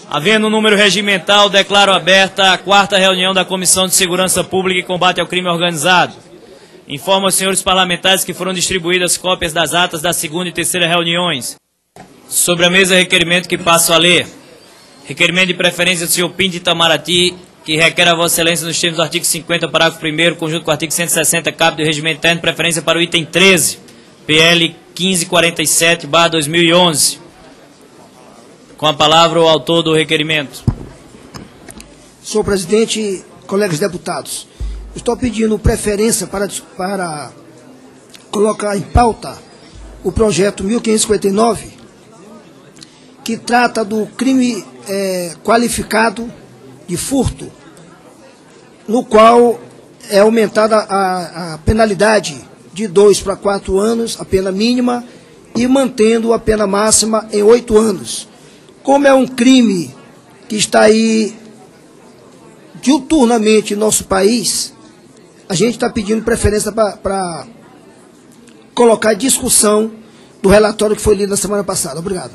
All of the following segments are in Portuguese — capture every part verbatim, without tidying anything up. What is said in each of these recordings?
Havendo número regimental, declaro aberta a quarta reunião da Comissão de Segurança Pública e Combate ao Crime Organizado. Informo aos senhores parlamentares que foram distribuídas cópias das atas da segunda e terceira reuniões. Sobre a mesa, requerimento que passo a ler. Requerimento de preferência do senhor Pinto Itamaraty, que requer a Vossa Excelência nos termos do artigo cinquenta, parágrafo primeiro, conjunto com o artigo cento e sessenta, caput do Regimento Interno, preferência para o item treze, P L quinze quarenta e sete barra dois mil e onze. Com a palavra o autor do requerimento. Senhor presidente, colegas deputados, estou pedindo preferência para, para colocar em pauta o projeto mil quinhentos e cinquenta e nove, que trata do crime é, qualificado de furto, no qual é aumentada a, a penalidade de dois para quatro anos, a pena mínima, e mantendo a pena máxima em oito anos. Como é um crime que está aí diuturnamente em nosso país, a gente está pedindo preferência para colocar em discussão do relatório que foi lido na semana passada. Obrigado.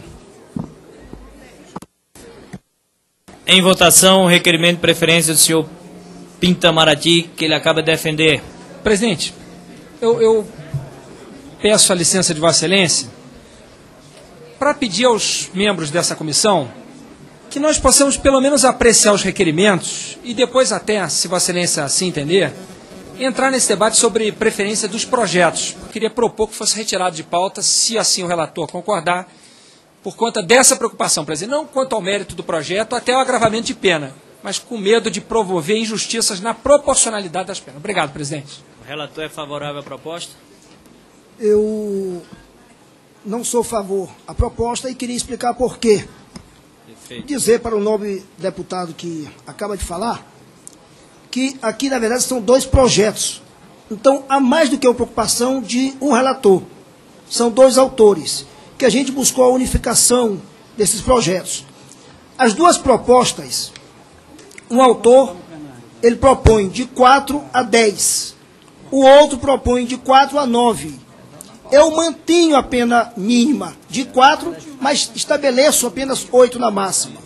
Em votação, o requerimento de preferência do senhor Pinto Itamaraty, que ele acaba de defender. Presidente, eu, eu peço a licença de Vossa Excelência para pedir aos membros dessa comissão que nós possamos pelo menos apreciar os requerimentos e depois até, se Vossa Excelência assim entender, entrar nesse debate sobre preferência dos projetos. Eu queria propor que fosse retirado de pauta, se assim o relator concordar, por conta dessa preocupação, presidente, não quanto ao mérito do projeto, até o agravamento de pena, mas com medo de promover injustiças na proporcionalidade das penas. Obrigado, presidente. O relator é favorável à proposta? Eu não sou a favor à proposta e queria explicar por quê. Perfeito. Dizer para o nobre deputado que acaba de falar que aqui, na verdade, são dois projetos. Então, há mais do que uma preocupação de um relator. São dois autores, que a gente buscou a unificação desses projetos. As duas propostas, um autor, ele propõe de quatro a dez. O outro propõe de quatro a nove. Eu mantenho a pena mínima de quatro, mas estabeleço apenas oito na máxima.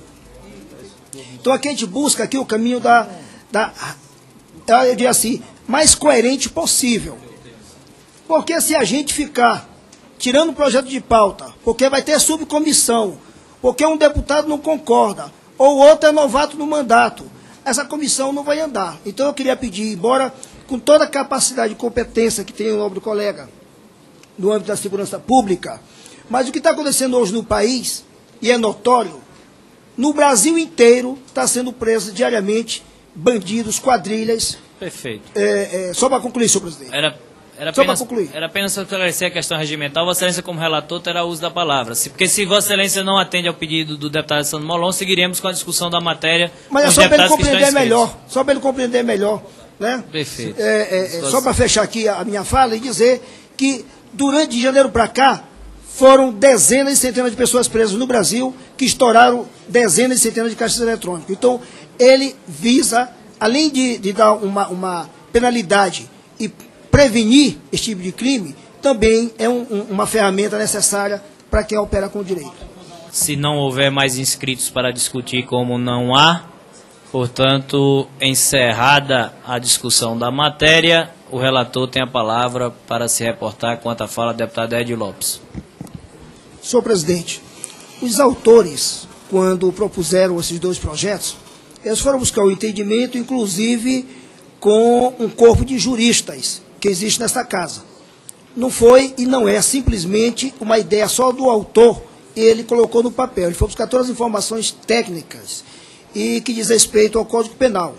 Então aqui a gente busca aqui o caminho da, da eu diria assim, mais coerente possível. Porque se a gente ficar tirando o projeto de pauta, porque vai ter subcomissão, porque um deputado não concorda, ou outro é novato no mandato, essa comissão não vai andar. Então eu queria pedir, embora com toda a capacidade e competência que tem o nobre colega no âmbito da segurança pública, mas o que está acontecendo hoje no país, e é notório, no Brasil inteiro está sendo preso diariamente bandidos, quadrilhas. Perfeito. É, é, só para concluir, senhor presidente. Era, era só apenas, para concluir. Era apenas esclarecer a questão regimental. Vossa Excelência, como relator, terá uso da palavra. Se, porque se Vossa Excelência não atende ao pedido do deputado Sandro Molon, seguiremos com a discussão da matéria. Mas é só para ele compreender melhor. Só para ele compreender melhor. Né? Perfeito. É, é, é, só para fechar aqui a minha fala e dizer que durante de janeiro para cá, foram dezenas e centenas de pessoas presas no Brasil que estouraram dezenas e centenas de caixas eletrônicos. Então, ele visa, além de, de dar uma, uma penalidade e prevenir esse tipo de crime, também é um, um, uma ferramenta necessária para quem opera com o direito. Se não houver mais inscritos para discutir, como não há, portanto, encerrada a discussão da matéria, o relator tem a palavra para se reportar quanto à fala do deputado Ed Lopes. Senhor presidente, os autores, quando propuseram esses dois projetos, eles foram buscar o entendimento, inclusive, com um corpo de juristas que existe nesta casa. Não foi e não é simplesmente uma ideia só do autor, ele colocou no papel. Ele foi buscar todas as informações técnicas e que diz respeito ao Código Penal.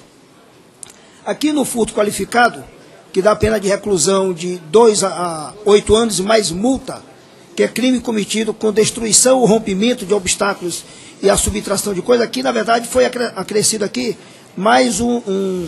Aqui no furto qualificado, que dá pena de reclusão de dois a oito anos e mais multa, que é crime cometido com destruição ou rompimento de obstáculos e a subtração de coisas, aqui, na verdade, foi acrescido aqui mais um, um,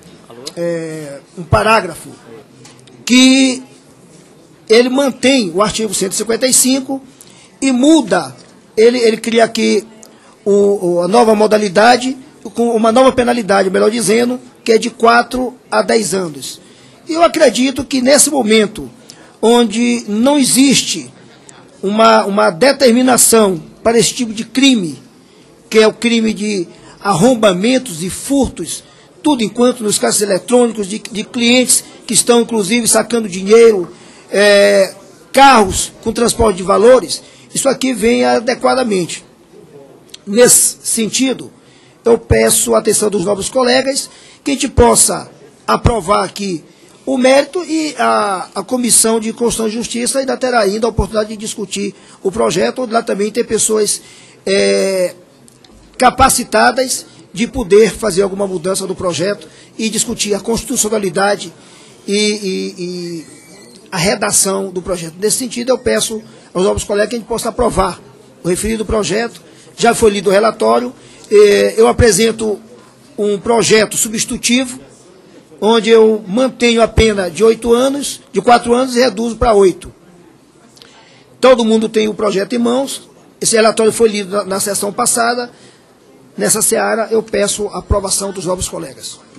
é, um parágrafo que ele mantém o artigo cento e cinquenta e cinco e muda, ele, ele cria aqui o, o, a nova modalidade, com uma nova penalidade, melhor dizendo, que é de quatro a dez anos. E eu acredito que nesse momento, onde não existe uma, uma determinação para esse tipo de crime, que é o crime de arrombamentos e furtos, tudo enquanto nos caixas eletrônicos de, de clientes que estão, inclusive, sacando dinheiro, é, carros com transporte de valores, isso aqui vem adequadamente. Nesse sentido, eu peço a atenção dos novos colegas, que a gente possa aprovar aqui o mérito e a, a Comissão de Constituição e Justiça ainda terá ainda a oportunidade de discutir o projeto, onde lá também tem pessoas é, capacitadas de poder fazer alguma mudança do projeto e discutir a constitucionalidade e, e, e a redação do projeto. Nesse sentido, eu peço aos novos colegas que a gente possa aprovar o referido projeto. Já foi lido o relatório, eh, eu apresento um projeto substitutivo, onde eu mantenho a pena de oito anos, de quatro anos e reduzo para oito. Todo mundo tem o projeto em mãos, esse relatório foi lido na, na sessão passada. Nessa seara, eu peço a aprovação dos novos colegas.